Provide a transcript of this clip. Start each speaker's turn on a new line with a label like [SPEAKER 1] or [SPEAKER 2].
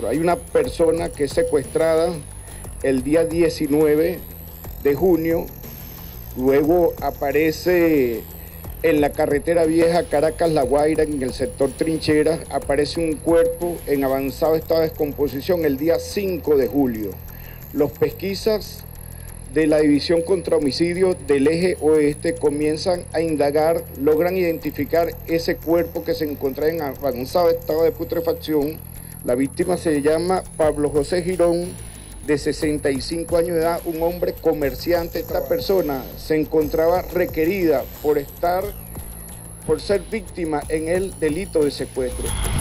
[SPEAKER 1] secuestro. Hay una persona que es secuestrada el día 19 de junio, luego aparece en la carretera vieja Caracas-La Guaira, en el sector Trincheras, aparece un cuerpo en avanzado estado de descomposición el día 5 de julio. Los pesquisas de la División contra Homicidios del Eje Oeste comienzan a indagar, logran identificar ese cuerpo que se encontraba en avanzado estado de putrefacción. La víctima se llama Pablo José Girón, de 65 años de edad, un hombre comerciante. Esta persona se encontraba requerida por ser víctima en el delito de secuestro.